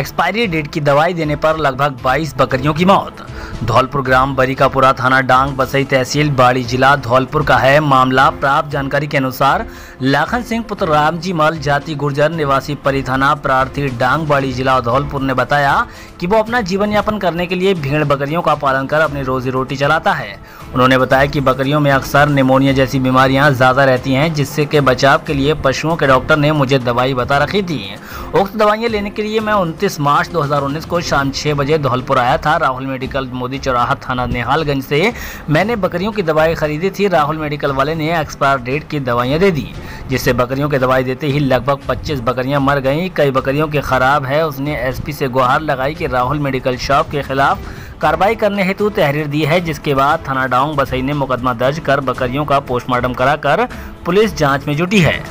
Expiry date की दवाई देने पर लगभग 22 बकरियों की मौत। धौलपुर ग्राम बरिकापुरा थाना डांग बसई तहसील बाड़ी जिला धौलपुर का है मामला। प्राप्त जानकारी के अनुसार लाखन सिंह पुत्र रामजी मल जाति गुर्जर निवासी परी थाना प्रार्थी डांग बाड़ी जिला धौलपुर ने बताया कि वो अपना जीवन यापन करने के लिए भेड़ बकरियों का पालन कर अपनी रोजी रोटी चलाता है। उन्होंने बताया कि बकरियों में अक्सर निमोनिया जैसी बीमारियां ज़्यादा रहती हैं, जिससे के बचाव के लिए पशुओं के डॉक्टर ने मुझे दवाई बता रखी थी। उक्त दवाइयां लेने के लिए मैं 29 मार्च 2019 को शाम 6 बजे धौलपुर आया था। राहुल मेडिकल मोदी चौराहा थाना निहालगंज से मैंने बकरियों की दवाई खरीदी थी। राहुल मेडिकल वाले ने एक्सपायर डेट की दवाइयाँ दे दी, जिससे बकरियों की दवाई देते ही लगभग 25 बकरियां मर गईं। कई बकरियों की खराब है। उसने एसपी से गुहार लगाई कि राहुल मेडिकल शॉप के खिलाफ कार्रवाई करने हेतु तहरीर दी है, जिसके बाद थाना डांग बसई ने मुकदमा दर्ज कर बकरियों का पोस्टमार्टम कराकर पुलिस जांच में जुटी है।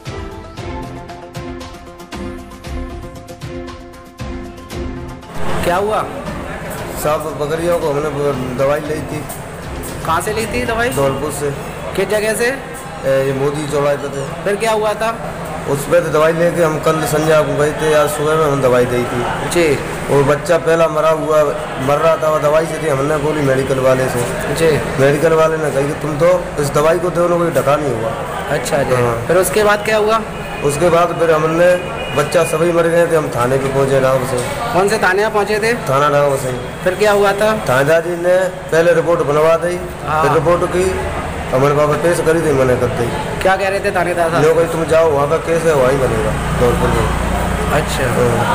क्या हुआ? सब बकरियों को हमने दवाई ली थी। कहाँ से ली थी दवाई? धौलपुर से। किस जगह से? ये मोदी चौराहे पे थे। फिर क्या हुआ था? उस पर तो दवाई लेके हम कल संध्या को गए थे, आज सुबह में हम दवाई दी थी जी। वो बच्चा पहला मर रहा था, वो दवाई से थी। हमने बोली मेडिकल वाले से जी। मेडिकल वाले ने कही कि तुम तो इस दवाई को दोनों कोई ढका नहीं हुआ। अच्छा जी। हाँ। फिर उसके बाद क्या हुआ? उसके बाद फिर हमने बच्चा सभी मर गए थे। हम थाने पे पहुँचे डांग से। कौन से थाने में पहुँचे थे? थाना डांग से। फिर क्या हुआ था? थानेदार जी ने पहले रिपोर्ट बनवा दी, फिर रिपोर्ट की हमारे पापा पेश करी थी, मैंने कर दी। क्या कह रहे थे थानेदार साहब? जो भाई तुम जाओ, वहाँ का केस है वहीं बनेगा धौलपुर में। अच्छा।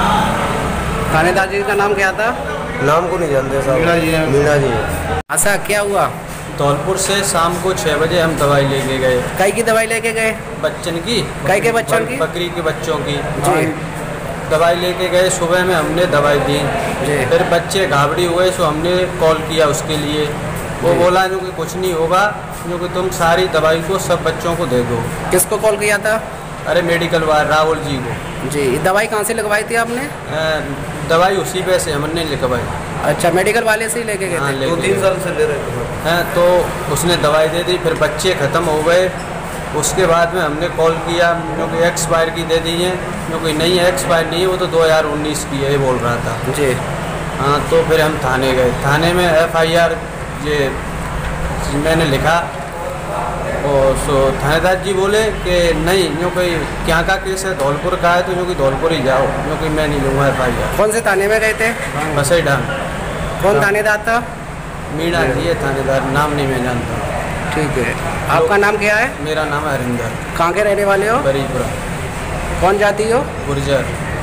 थानेदार जी का नाम क्या था? नाम को नहीं जानते साहब। मीणा जी है। अच्छा, क्या हुआ? धौलपुर से शाम को 6 बजे हम दवाई लेके गए। कई की दवाई लेके गए? बच्चन की। कई के बच्चों की? बकरी के बच्चों की जी। दवाई लेके गए। सुबह में हमने दवाई दी जी। फिर बच्चे घाबड़ी हुए, सो हमने कॉल किया उसके लिए। वो बोला जो कि कुछ नहीं होगा, जो कि तुम सारी दवाई को सब बच्चों को दे दो। किसको कॉल किया था? अरे मेडिकल वाले राहुल जी को। जी। दवाई कहाँ से लगवाई थी आपने? दवाई उसी पे से हमने लिखवाई। अच्छा, मेडिकल वाले से ही लेके गए थे? 2-3 साल से ले रहे थे। तो उसने दवाई दे दी, फिर बच्चे ख़त्म हो गए। उसके बाद में हमने कॉल किया, जो कि एक्सपायर की दे दी है, जो कि नहीं है एक्सपायर नहीं है, वो तो 2019 की है ये बोल रहा था जी। हाँ, तो फिर हम थाने गए। थाने में FIR ये मैंने लिखा और सो थानेदार जी बोले कि नहीं, जो कोई क्या का केस है धौलपुर का है, तो जो कि धौलपुर ही जाओ, जो कि मैं नहीं लूँगा FIR। कौन से थाने में गए थे? बसई डांग। कौन थानेदार था? मीणा जी है थानेदार, नाम नहीं मैं जानता। ठीक है। आपका नाम क्या है? मेरा नाम है हरिंदर। कहाँ के रहने वाले हो? बरीपुरा। कौन जाती हो? गुर्जर।